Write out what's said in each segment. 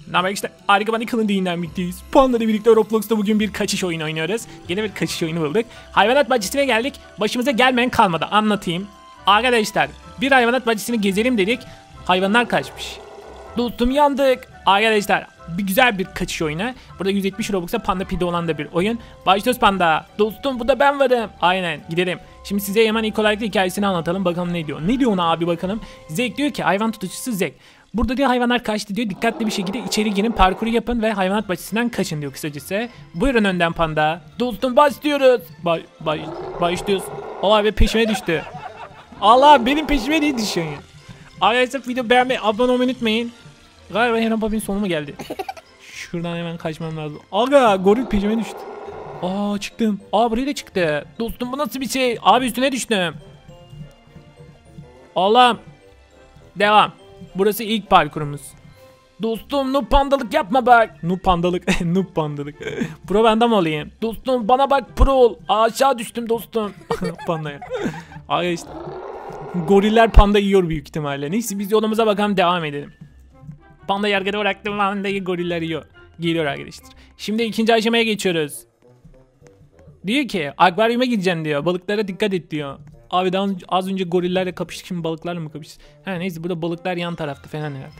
Naber işte harika bana kılın değinden bittiyiz. Panda ile birlikte Roblox'ta bugün bir kaçış oyunu oynuyoruz. Yine bir kaçış oyunu bulduk. Hayvanat bahçesine geldik. Başımıza gelmeyen kalmadı. Anlatayım. Arkadaşlar bir hayvanat bahçesini gezelim dedik. Hayvanlar kaçmış. Dostum yandık. Arkadaşlar bir güzel bir kaçış oyunu. Burada 170 Robux'a Panda Pide olan da bir oyun. Başlıyoruz Panda. Dostum bu da ben varım. Aynen gidelim. Şimdi size hemen ilk olarak hikayesini anlatalım. Bakalım ne diyor. Ne diyor ona abi bakalım. Zek diyor ki hayvan tutucusu Zek. Burada diyor hayvanlar kaçtı diyor. Dikkatli bir şekilde içeri girin, parkuru yapın ve hayvanat bahçesinden kaçın diyor kısacası. Buyurun önden Panda. Dostum başlıyoruz. Başlıyoruz. O abi peşime düştü. Allah benim peşime değil düşüyor. Arkadaşlar video beğenmeyi, abone olmayı unutmayın. Galiba Heron Papi'nin sonu mu geldi? Şuradan hemen kaçmam lazım. Aga goril peşime düştü. Aa çıktım. Aa buraya da çıktı. Dostum bu nasıl bir şey? Abi üstüne düştüm. Allah'ım. Devam. Burası ilk parkurumuz. Dostum noob pandalık yapma bak. Noob pandalık. Noob pandalık. Pro benden mi olayım? Dostum bana bak pro ol. Aşağı düştüm dostum. Pandaya. Aga işte. Goriller panda yiyor büyük ihtimalle. Neyse biz yolumuza bakalım devam edelim. Panda yargıda bıraktım. Pandayı goriller yiyor. Geliyor arkadaşlar. Şimdi ikinci aşamaya geçiyoruz. Diyor ki akvaryuma gideceksin diyor. Balıklara dikkat et diyor. Abi daha az önce gorillerle kapıştık, şimdi balıklarla mı kapıştık? Ha neyse burada balıklar yan tarafta falan herhalde.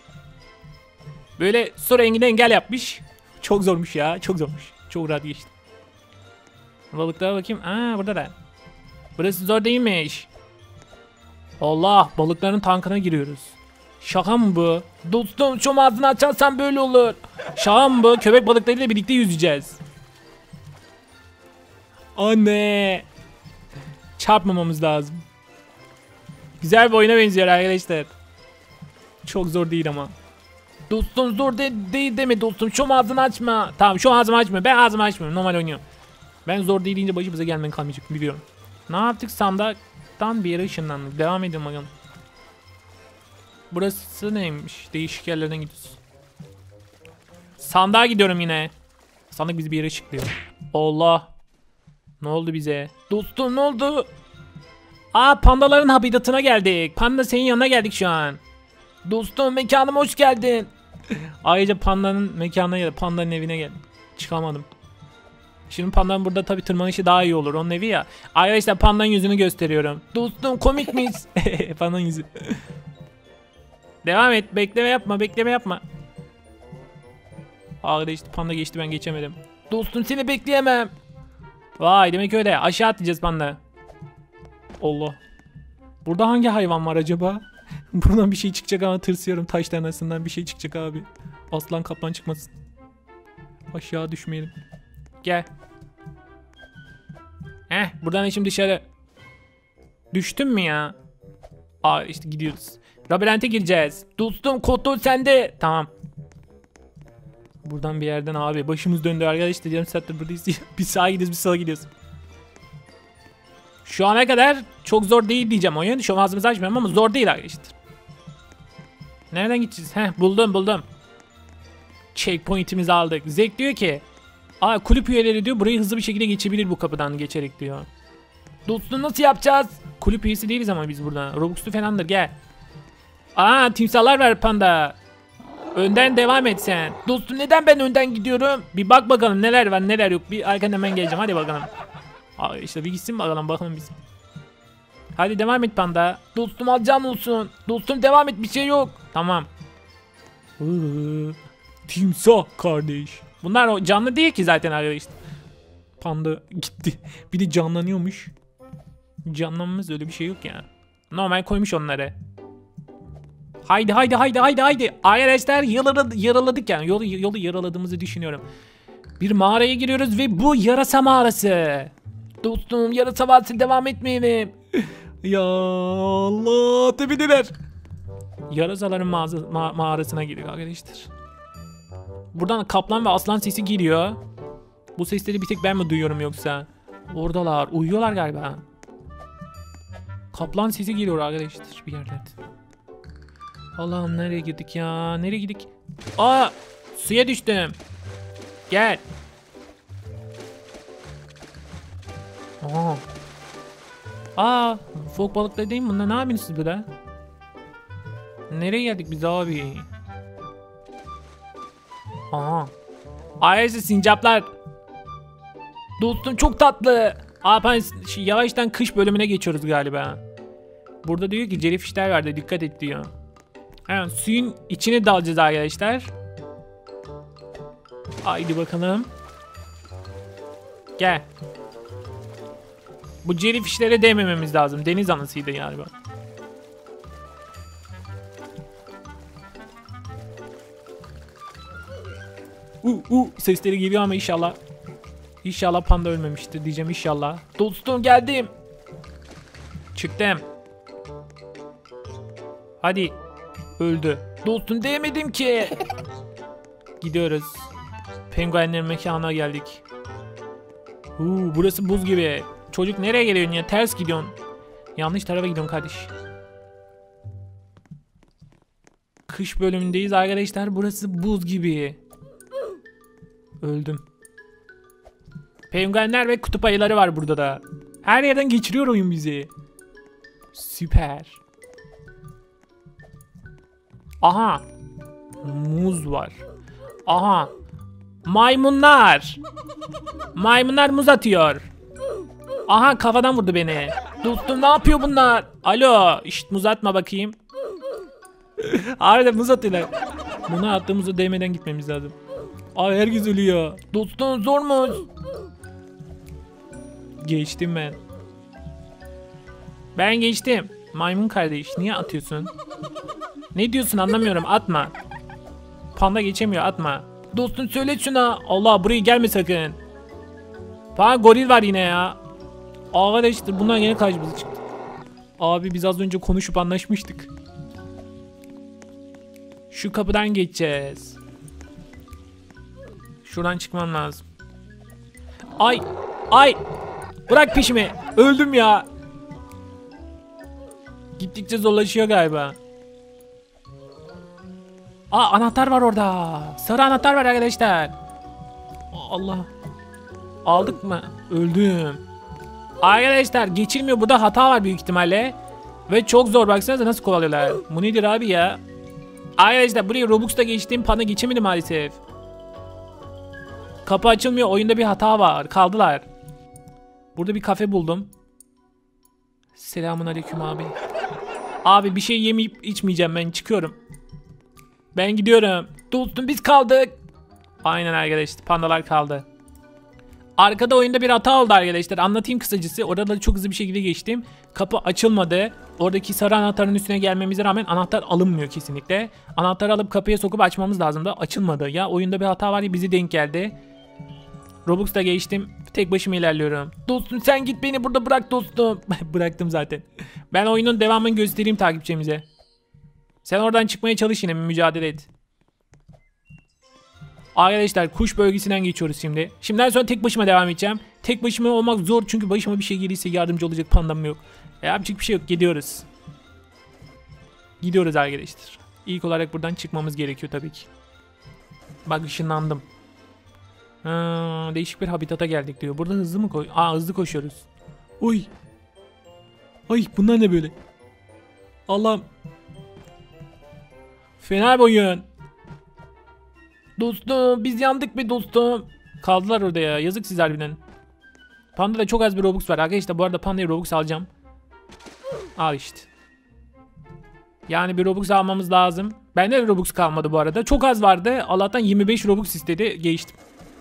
Böyle su rengine engel yapmış. Çok zormuş ya, çok zormuş. Çok rahat geçti. Balıklara bakayım. Aa burada da. Burası zor değilmiş. Allah balıkların tankına giriyoruz. Şaka mı bu? Dostum şu ağzını açarsan böyle olur. Şaka mı bu? Köpek balıklarıyla birlikte yüzeceğiz. Anne. Çarpmamamız lazım. Güzel bir oyuna benziyor arkadaşlar. Çok zor değil ama. Dostum zor değil deme dostum. Şu ağzını açma. Tamam şu ağzımı açma. Ben ağzımı açmıyorum. Normal oynuyorum. Ben zor değil deyince başımıza gelmeyen kalmayacak biliyorum. Ne yaptık? Sandaldan bir yere ışınlandık. Devam edelim bakalım. Burası neymiş? Değişik yerlerden gidiyoruz. Sandığa gidiyorum yine. Sandık bizi bir yere ışıklıyor. Allah. Ne oldu bize? Dostum ne oldu? Aa pandaların habitatına geldik. Panda senin yanına geldik şu an. Dostum mekanıma hoş geldin. Ayrıca pandanın mekanına geldik. Pandanın evine geldik. Çıkamadım. Şimdi pandanın burada tabi tırmanışı daha iyi olur. Onun evi ya. Arkadaşlar pandanın yüzünü gösteriyorum. Dostum komik miyiz? Pandanın yüzü. Devam et. Bekleme yapma. Bekleme yapma. Arkadaşlar panda geçti ben geçemedim. Dostum seni bekleyemem. Vay demek öyle. Aşağı atlayacağız panda. Allah. Burada hangi hayvan var acaba? Buradan bir şey çıkacak ama tırsıyorum. Taşların arasından bir şey çıkacak abi. Aslan kaplan çıkmasın. Aşağı düşmeyelim. Gel. Buradan şimdi dışarı. Düştün mü ya? Aa işte gidiyoruz. Labirente gireceğiz. Dostum kontrol sende. Tamam. Buradan bir yerden abi başımız döndü arkadaşlar. Yarım saattir buradayız. Bir sağa gidiyoruz bir sola gidiyoruz. Şu ana kadar çok zor değil diyeceğim oyun. Şu an ağzımızı açmıyorum ama zor değil arkadaşlar. Nereden gideceğiz? Buldum. Checkpoint'imizi aldık. Zek diyor ki kulüp üyeleri diyor burayı hızlı bir şekilde geçebilir bu kapıdan geçerek diyor. Dostum nasıl yapacağız? Kulüp üyesi değiliz ama biz burada. Robux'lu falandır gel. Timsahlar var panda. Önden devam et sen. Dostum neden ben önden gidiyorum? Bir bak bakalım neler var neler yok. Bir arkadan hemen geleceğim hadi bakalım. İşte bir gitsin bakalım biz. Hadi devam et panda. Dostum alacağım olsun. Dostum devam et bir şey yok. Tamam. Timsah kardeş. Bunlar o canlı değil ki zaten arkadaşlar. Panda gitti. Bir de canlanıyormuş. Canlanmamız öyle bir şey yok ya. Normal koymuş onları. Haydi. Arkadaşlar yaraladık yani. Yolu yaraladığımızı düşünüyorum. Bir mağaraya giriyoruz ve bu yarasa mağarası. Dostum yarasa mağarası devam etmeyelim. Ya Allah tepedeler. Yarasaların mağarasına giriyor arkadaşlar. Buradan kaplan ve aslan sesi geliyor. Bu sesleri bir tek ben mi duyuyorum yoksa? Oradalar. Uyuyorlar galiba. Kaplan sesi geliyor arkadaşlar bir yerden. Allah'ım nereye girdik ya? Nereye girdik? Suya düştüm. Gel. Fok balıkları değil mi bunlar? Ne yapıyorsunuz siz burada? Nereye geldik biz abi? Aha. Ayrıca sincaplar. Dostum çok tatlı. Ben yavaştan kış bölümüne geçiyoruz galiba. Burada diyor ki jellyfishler vardı, dikkat et diyor. Yani suyun içine dalacağız arkadaşlar. Haydi bakalım. Gel. Bu jellyfishlere değmememiz lazım. Deniz anasıydı galiba. Sesleri geliyor ama inşallah. İnşallah panda ölmemiştir diyeceğim inşallah. Dostum geldim. Çıktım. Hadi. Öldü. Dostum değmedim ki. Gidiyoruz. Penguenlerin mekanına geldik. Burası buz gibi. Çocuk nereye geliyorsun ya? Ters gidiyorsun. Yanlış tarafa gidiyorsun kardeş. Kış bölümündeyiz arkadaşlar. Burası buz gibi. Öldüm. Penguenler ve kutup ayıları var burada da. Her yerden geçiriyor oyun bizi. Süper. Aha. Muz var. Aha. Maymunlar. Maymunlar muz atıyor. Aha kafadan vurdu beni. Dostum ne yapıyor bunlar? Alo. İşte muz atma bakayım. Harbiden muz atıyorlar. Buna attığımızda değmeden gitmemiz lazım. Ay herkes ölüyor. Dostum zor muz. Geçtim ben. Ben geçtim. Maymun kardeş niye atıyorsun? Ne diyorsun anlamıyorum, atma. Panda geçemiyor, atma. Dostum söyle şuna. Allah buraya gelme sakın. Falan goril var yine ya. Arkadaşlar bundan yine karşımıza çıktı. Abi biz az önce konuşup anlaşmıştık. Şu kapıdan geçeceğiz. Şuradan çıkmam lazım. Ay. Ay. Bırak peşimi. Öldüm ya. Gittikçe zorlaşıyor galiba. Anahtar var orada. Sarı anahtar var arkadaşlar. Allah. Aldık mı? Öldüm. Arkadaşlar geçilmiyor. Burada hata var büyük ihtimalle. Ve çok zor. Baksanıza nasıl kovalıyorlar. Bu nedir abi ya? Arkadaşlar buraya Robux'ta geçtiğim panda geçemedi maalesef. Kapı açılmıyor. Oyunda bir hata var. Kaldılar. Burada bir kafe buldum. Selamun aleyküm abi. Abi bir şey yemeyip içmeyeceğim, ben çıkıyorum. Ben gidiyorum. Dostum biz kaldık. Aynen arkadaşlar, pandalar kaldı. Arkada oyunda bir hata oldu arkadaşlar. Anlatayım kısacası. Orada da çok hızlı bir şekilde geçtim. Kapı açılmadı. Oradaki sarı anahtarın üstüne gelmemize rağmen anahtar alınmıyor kesinlikle. Anahtarı alıp kapıya sokup açmamız lazım da açılmadı. Ya oyunda bir hata var ya, bizi denk geldi. Robux'ta geçtim. Tek başıma ilerliyorum. Dostum sen git, beni burada bırak dostum. Bıraktım zaten. Ben oyunun devamını göstereyim takipçimize. Sen oradan çıkmaya çalış, yine mücadele et. Arkadaşlar kuş bölgesinden geçiyoruz şimdi. Şimdiden sonra tek başıma devam edeceğim. Tek başıma olmak zor çünkü başıma bir şey gelirse yardımcı olacak pandam yok. Yapacak bir şey yok, gidiyoruz. Gidiyoruz arkadaşlar. İlk olarak buradan çıkmamız gerekiyor tabii ki. Bak ışınlandım. Değişik bir habitata geldik diyor. Burada hızlı mı hızlı koşuyoruz. Uy. Ay bunlar ne böyle? Allah'ım. Fena bir oyun. Dostum biz yandık be dostum. Kaldılar orada ya. Yazık siz harbiden. Panda'da çok az bir Robux var. Arkadaşlar bu arada Panda'ya Robux alacağım. Al işte. Yani bir Robux almamız lazım. Bende de Robux kalmadı bu arada. Çok az vardı. Allah'tan 25 Robux istedi. Geçtim.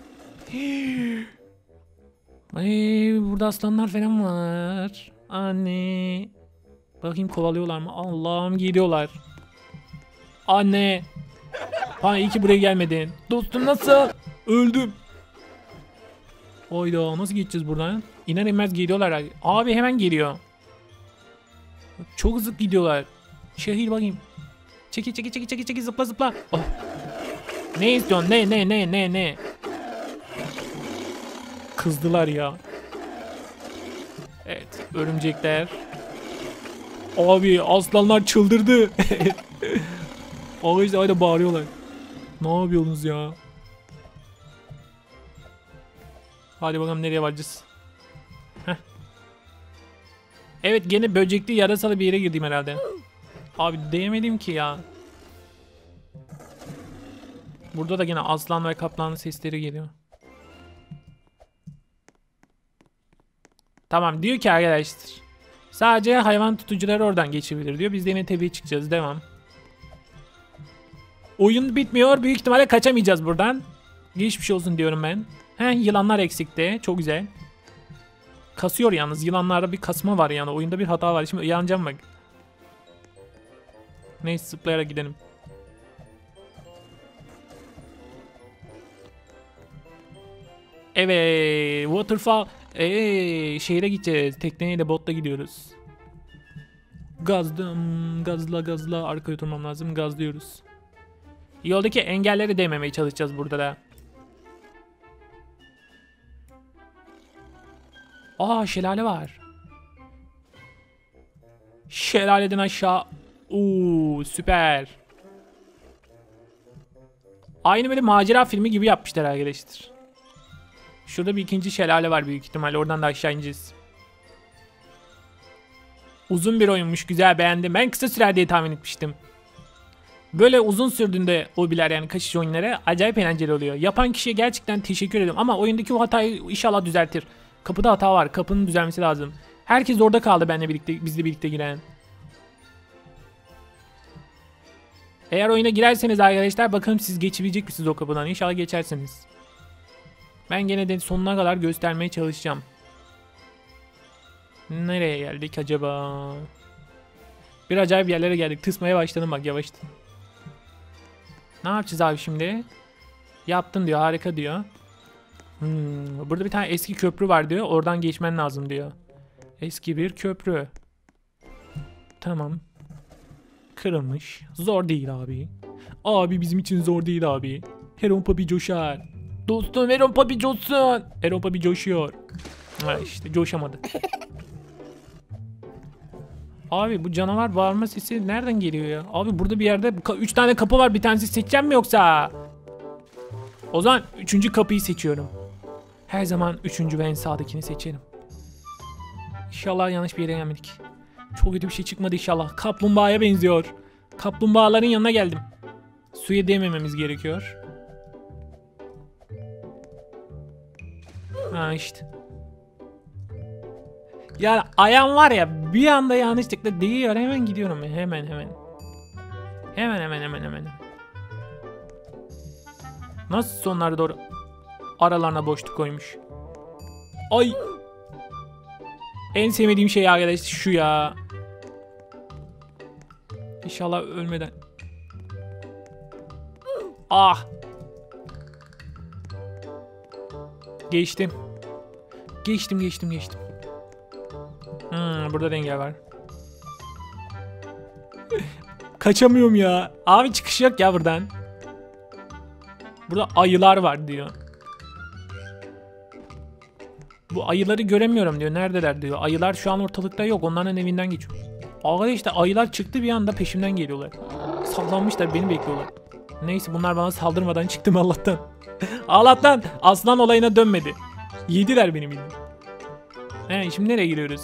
Ay, burada aslanlar falan var. Anne. Bakayım kovalıyorlar mı? Allah'ım geliyorlar. Anne. Ha iyi ki buraya gelmedin. Dostum nasıl? Öldüm. Oyda nasıl geçeceğiz buradan? İner inmez geliyorlar. Abi hemen geliyor. Çok hızlı gidiyorlar. Şehir bakayım. Çeki zıpla zıpla. Oh. Ne istiyorsun? Ne? Kızdılar ya. Evet, örümcekler. Abi aslanlar çıldırdı. Ağaçta hala bağırıyorlar. Ne yapıyorsunuz ya? Hadi bakalım nereye varacağız. Heh. Evet gene böcekli yarasalı bir yere girdim herhalde. Abi değmedim ki ya. Burada da yine aslan ve kaplanın sesleri geliyor. Tamam diyor ki arkadaşlar. Sadece hayvan tutucuları oradan geçebilir diyor. Biz de yine tepeye çıkacağız. Devam. Oyun bitmiyor. Büyük ihtimalle kaçamayacağız buradan. Geçmiş olsun diyorum ben. Yılanlar eksikti. Çok güzel. Kasıyor yalnız. Yılanlarda bir kasma var yani. Oyunda bir hata var. Şimdi uyanacağım bak. Neyse zıplayarak gidelim. Evet. Waterfall. Şehre gideceğiz. Tekneyle botla gidiyoruz. Gazla. Arkaya oturmam lazım. Gazlıyoruz. Yoldaki engelleri değmemeye çalışacağız burada da. Aa şelale var. Şelaleden aşağı. Süper. Aynı böyle macera filmi gibi yapmışlar arkadaşlar. Şurada bir ikinci şelale var büyük ihtimalle. Oradan da aşağı ineceğiz. Uzun bir oyunmuş. Güzel, beğendim. Ben kısa sürer diye tahmin etmiştim. Böyle uzun sürdüğünde hobiler yani kaçış oyunları acayip eğlenceli oluyor. Yapan kişiye gerçekten teşekkür ederim. Ama oyundaki o hatayı inşallah düzeltir. Kapıda hata var. Kapının düzelmesi lazım. Herkes orada kaldı benimle birlikte, bizle birlikte giren. Eğer oyuna girerseniz arkadaşlar bakalım siz geçebilecek misiniz o kapıdan. İnşallah geçersiniz. Ben gene de sonuna kadar göstermeye çalışacağım. Nereye geldik acaba? Bir acayip yerlere geldik. Tısmaya başladım bak yavaştan. Ne yapacağız abi şimdi? Yaptın diyor, harika diyor. Burada bir tane eski köprü var diyor. Oradan geçmen lazım diyor. Eski bir köprü. Tamam. Kırılmış. Zor değil abi. Abi bizim için zor değil abi. Heron Papi coşar. Dostum Heron Papi coşsun. Heron Papi coşuyor. Ha işte coşamadı. Abi bu canavar bağırma sesi nereden geliyor ya? Abi burada bir yerde 3 tane kapı var. Bir tanesi seçeceğim mi yoksa? O zaman 3. kapıyı seçiyorum. Her zaman 3. ve en sağdakini seçerim. İnşallah yanlış bir yere gelmedik. Çok kötü bir şey çıkmadı inşallah. Kaplumbağaya benziyor. Kaplumbağaların yanına geldim. Suya değmememiz gerekiyor. Ha işte. Ya ayağım var ya bir anda yanlışlıkla değiyor. Hemen gidiyorum. Hemen. Hemen. Nasıl sonlara doğru aralarına boşluk koymuş. Ay. En sevmediğim şey arkadaşlar şu ya. İnşallah ölmeden. Ah. Geçtim. Burada da engel var. Kaçamıyorum ya. Abi çıkış yok ya buradan. Burada ayılar var diyor. Bu ayıları göremiyorum diyor. Neredeler diyor. Ayılar şu an ortalıkta yok. Onların evinden geçiyor. Arkadaşlar ayılar çıktı bir anda peşimden geliyorlar. Sallanmışlar beni bekliyorlar. Neyse bunlar bana saldırmadan çıktım Allah'tan. Allah'tan aslan olayına dönmedi. Yediler benim bildiğin. Şimdi nereye giriyoruz?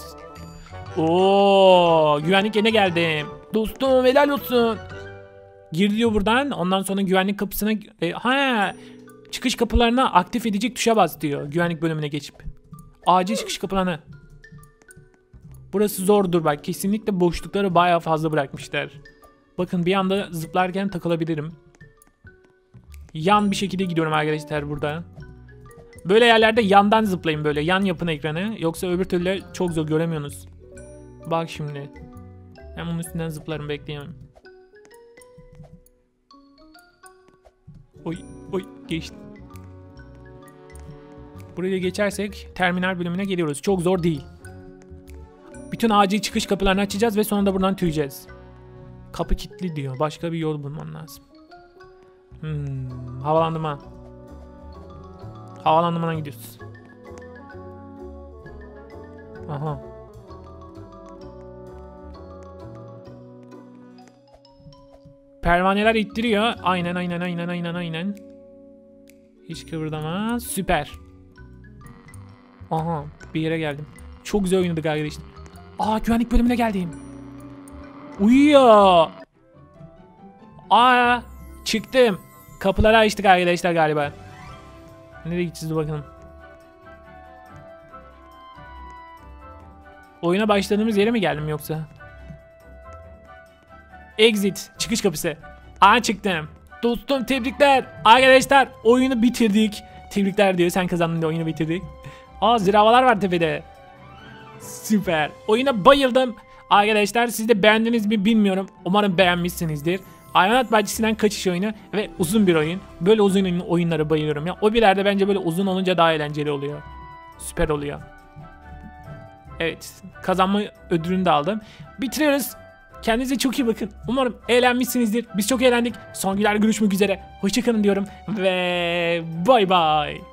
Güvenlik yerine geldim. Dostum helal olsun. Gir diyor buradan. Ondan sonra güvenlik kapısına çıkış kapılarına aktif edecek tuşa bas diyor. Güvenlik bölümüne geçip. Acil çıkış kapılarına. Burası zordur bak. Kesinlikle boşlukları bayağı fazla bırakmışlar. Bakın bir anda zıplarken takılabilirim. Yan bir şekilde gidiyorum arkadaşlar burada. Böyle yerlerde yandan zıplayın böyle. Yan yapın ekranı. Yoksa öbür türlü çok zor göremiyorsunuz. Bak şimdi. Ben bunun üstünden zıplarım bekleyemem. Oy geçtim. Buraya geçersek terminal bölümüne geliyoruz. Çok zor değil. Bütün acil çıkış kapılarını açacağız ve sonunda buradan tüyeceğiz. Kapı kilitli diyor. Başka bir yol bulmam lazım. Havalandırma. Havalandırmadan gidiyoruz. Aha. Pervaneler ittiriyor. Aynen. Hiç kıvırdama. Süper. Aha. Bir yere geldim. Çok güzel oynadık arkadaşlar. Güvenlik bölümüne geldim. Uyuyor. Çıktım. Kapıları açtık arkadaşlar galiba. Nereye gideceğiz bakalım. Oyuna başladığımız yere mi geldim yoksa? Exit. Çıkış kapısı. Çıktım. Dostum tebrikler. Arkadaşlar oyunu bitirdik. Tebrikler diyor. Sen kazandın diye oyunu bitirdik. Ziravalar var tepede. Süper. Oyuna bayıldım. Arkadaşlar siz de beğendiniz mi bilmiyorum. Umarım beğenmişsinizdir. Hayvanat Bahçesi'nden kaçış oyunu ve uzun bir oyun. Böyle uzun oyunlara bayılıyorum ya. O bilerde bence böyle uzun olunca daha eğlenceli oluyor. Süper oluyor. Evet. Kazanma ödülünü de aldım. Bitiriyoruz. Kendinize çok iyi bakın. Umarım eğlenmişsinizdir. Biz çok eğlendik. Son günlerde görüşmek üzere. Hoşçakalın diyorum. Ve bay bay.